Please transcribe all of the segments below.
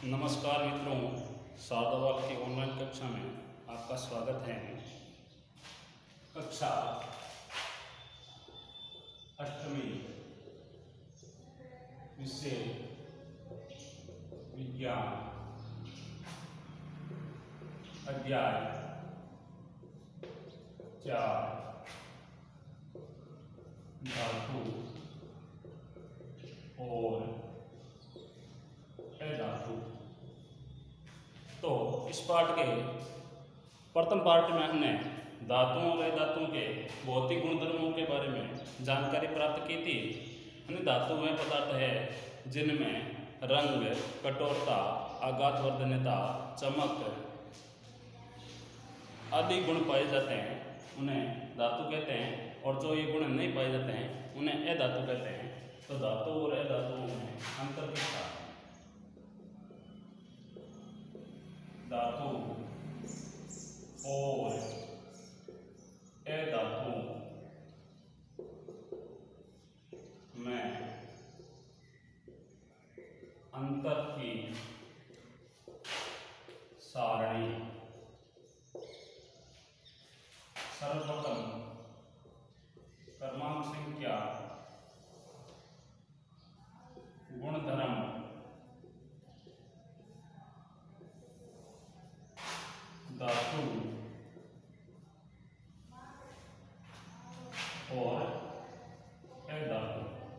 नमस्कार मित्रों, सादावाल की ऑनलाइन कक्षा में आपका स्वागत है। कक्षा अष्टमी, विषय विज्ञान, अध्याय 4 धातु और अधातु। तो इस पाठ के प्रथम पार्ट में हमने धातुओं और अधातुओं के भौतिक गुणधर्मों के बारे में जानकारी प्राप्त की थी। अन्य धातु वे पदार्थ है जिनमें रंग, कठोरता, आघातवर्धनता, चमक आदि गुण पाए जाते हैं, उन्हें धातु कहते हैं। और जो ये गुण नहीं पाए जाते हैं उन्हें अधातु कहते हैं। तो धातु और अधातुओं में अंतर क्या है? धातु और अधातु में अंतर की सारणी। सर्वप्रथम क्रमांक संख्या, गुणधर्म, धातु और अधातु।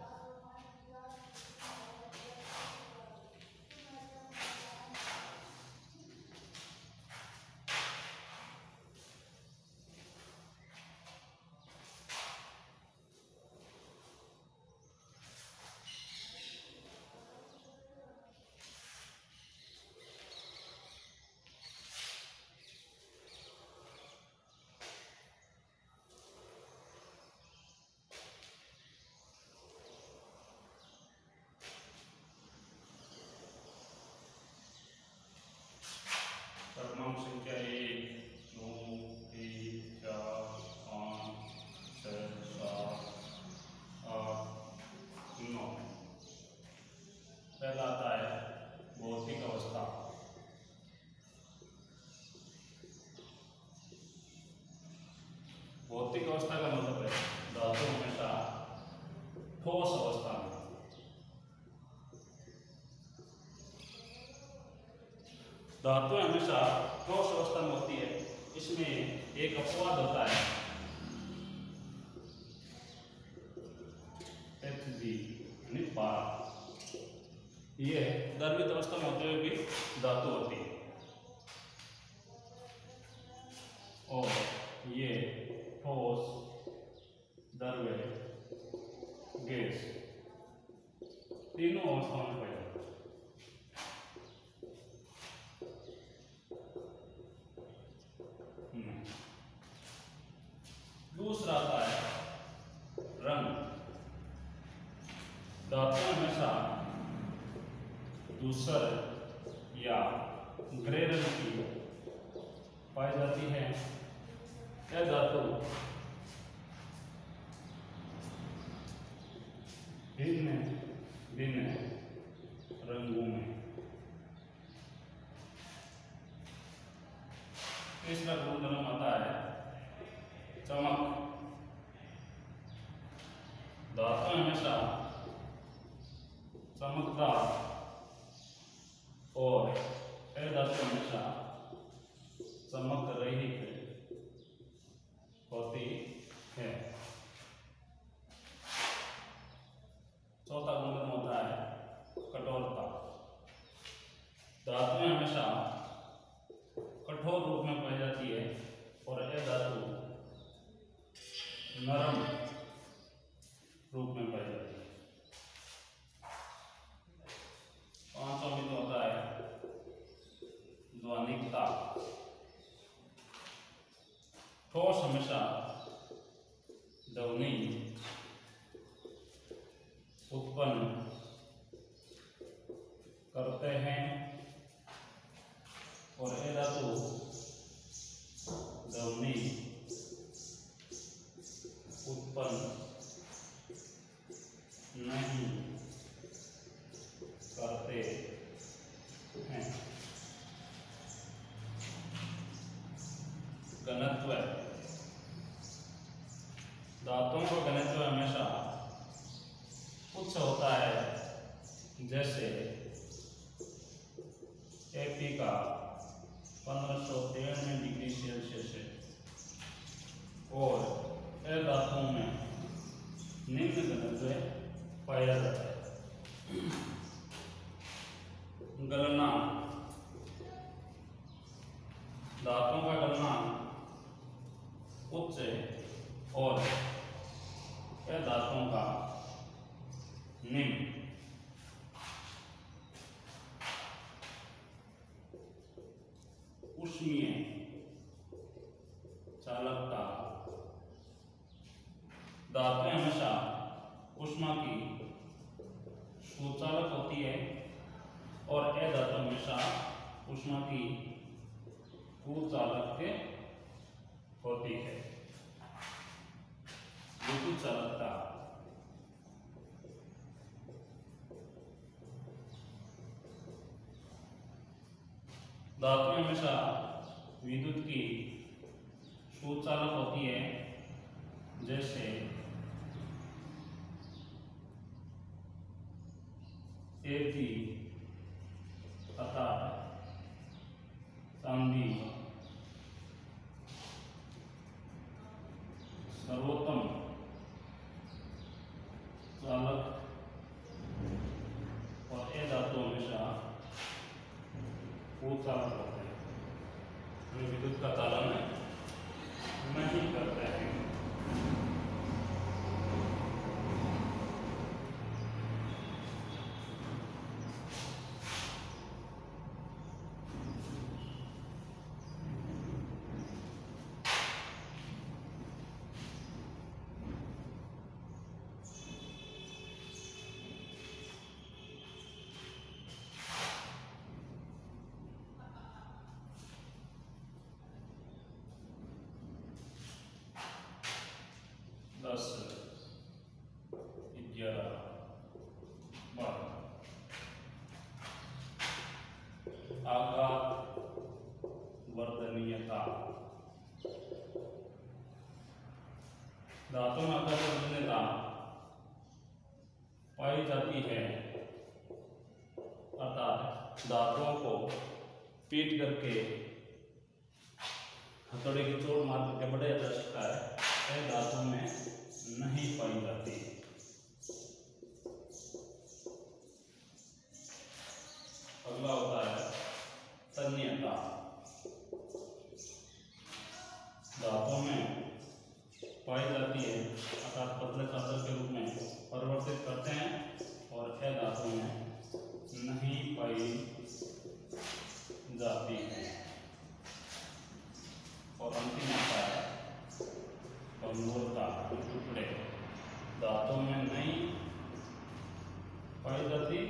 क्रमांक संख्या 1, 2, 3, 4, 5, 6, 7, 8, 9। पहला आता है भौतिक अवस्था। भौतिक अवस्था का मतलब है धातु हमेशा ठोस अवस्था में, धातु हमेशा ठोस अवस्था में होती है। इसमें एक अपवाद होता है, Hg यानी पारा। ये द्रवित अवस्था में होते हुए भी धातु होती है। और ये ठोस, द्रव्य, गैस तीनों अवस्थाओं में पाई जाती है। दूसरा आता है रंग। धातु हमेशा धूसर या ग्रे रंग की पाई जाती है। यह धातु भिन्न भिन्न रंगों में। तीसरा गुणधर्म आता है चमक। धातु हमेशा चमकदार और अधातु हमेशा चमक रहित होती है। चौथा गुणधर्म होता है कठोरता। धातु हमेशा कठोर रूप में पाई जाती है और अधातु नरम रूप में पाई जाती है। पांचवा बिंदु होता है ध्वनिकता। ठोस हमेशा ध्वनि उत्पन्न करते हैं और अधातु ध्वनि उत्पन्न नहीं करते हैं। होता है, जैसे एपी का 1593 डिग्री सेल्सियस है और ए धातुओं में निम्न घनत्व पाया जाता है। गलनांक, धातुओं का गलनांक उच्च और ए धातुओं का निम्न। ऊष्मीय चालकता, धातुएं हमेशा ऊष्मा की सुचालक होती है और ए धातु हमेशा ऊष्मा की कुचालक होती है। विद्युत चालकता, धातुएं हमेशा विद्युत की सुचालक होती है, जैसे एपी तथा चांदी सर्वोत्तम चालक और ए धातु हमेशा कुचालक होते हैं, विद्युत का चालन नहीं करते हैं। आघात वर्धनीयता, धातु में आघात वर्धनीयता पाई जाती है, अर्थात धातुओं को पीट करके हथौड़े की चोट मार करके बढ़ाया जा सकता है, यह धातु में नहीं पाई जाती। अगला होता है तन्यता, धातुओं में पाई जाती है, अर्थात पतले चादर के रूप में परिवर्तित करते हैं और यह धातु में नहीं पाई जाती है। और अंतिम आता है कमजोरता, टुकड़े, धातुओं में नहीं पाई जाती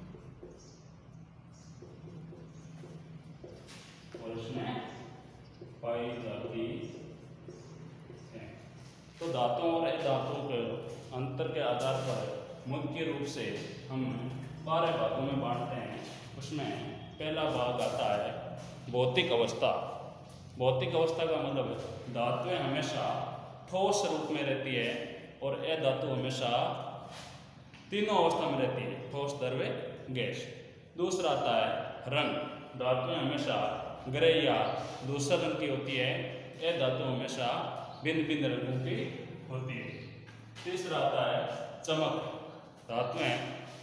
और इसमें पाई जाती है। तो धातुओं और अधातुओं के अंतर के आधार पर मुख्य रूप से हम 12 भागों में बांटते हैं। उसमें पहला भाग आता है भौतिक अवस्था। भौतिक अवस्था का मतलब धातुएं हमेशा ठोस रूप में रहती है और अधातु हमेशा तीनों अवस्था में रहती है, ठोस, द्रव्य, गैस। दूसरा आता है रंग, धातुएं हमेशा ग्रे या दूसरे रंग की होती है, यह धातु हमेशा भिन्न भिन्न रंगों की होती है। तीसरा आता है चमक, धातुएं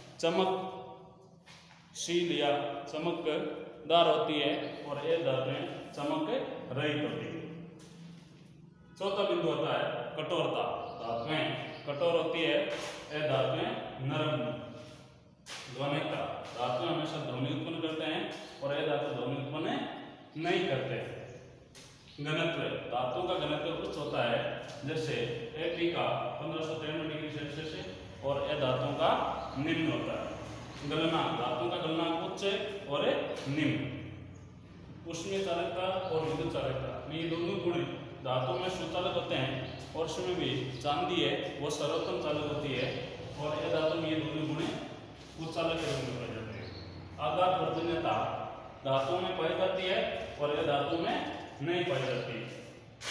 चमकशील या चमकदार होती है और यह धातुएं चमक रहित होती है। चौथा बिंदु आता है कठोरता, धातुएं कठोर होती है, यह धातुएं नरम। ध्वनिकता, धातुएं हमेशा ध्वनि उत्पन्न करते हैं और यह धातु ध्वनि उत्पन्न नहीं करते। घनत्व, धातुओं का घनत्व उच्च होता है, जैसे एपी का 1593 डिग्री सेल्सियस है और यह धातुओं का निम्न होता है। गलनांक, धातुओं का गलनांक उच्च और निम्न। ऊष्मीय चालकता और विद्युत चालकता, ये दोनों गुण धातु में सुचालक होते हैं और उसमें भी चांदी है वो सर्वोत्तम चालक होती है और यह धातु में ये दोनों गुण कुचालक के रूप में पाए जाते हैं। आघात वर्धनीयता, धातु में पाई जाती है और यह धातु में नहीं पाई जाती।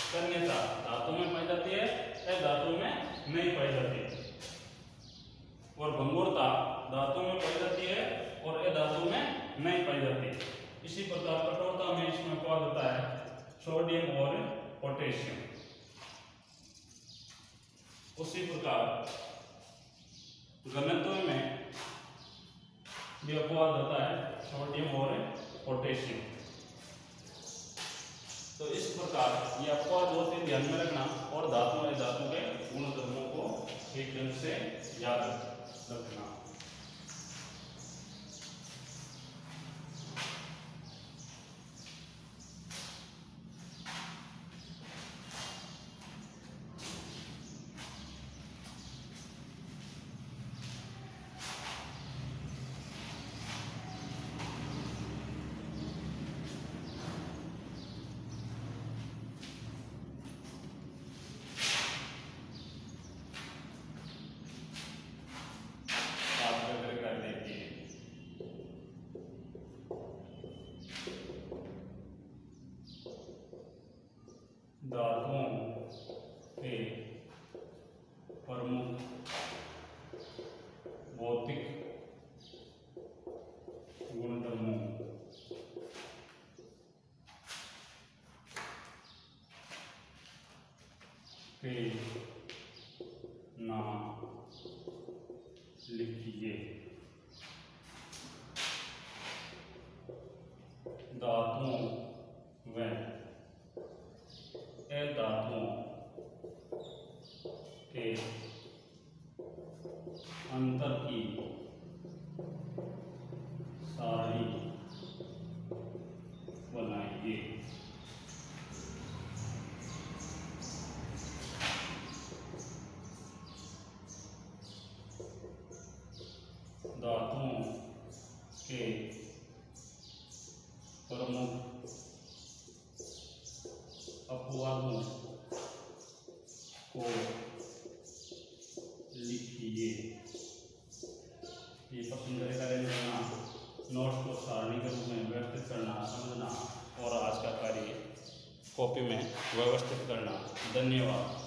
तन्यता, धातु में पाई जाती है, यह धातु में नहीं पाई जाती। और भंगुरता धातु में पाई जाती है और अधातु में नहीं पाई जाती। इसी प्रकार कठोरता में इसमें अपवाद होता है सोडियम और पोटेशियम। उसी प्रकार घनत्व में भी अपवाद होता है सोडियम और पोटेशियम। तो इस प्रकार ये अपवाद होते हैं, ध्यान में रखना, और धातु और धातु के गुण धर्मों को ठीक ढंग से याद रखना। धातुओं के प्रमुख भौतिक गुणधर्मों के नाम लिखिए। धातुओं व अधातुओं के अंतर की सारणी बनाइए। धातुओं के प्रमुख अपवादों को लिखिए। ये पसंद करना, नोट्स को सारणी के रूप में व्यवस्थित करना, समझना और आज का कार्य कॉपी में व्यवस्थित करना। धन्यवाद।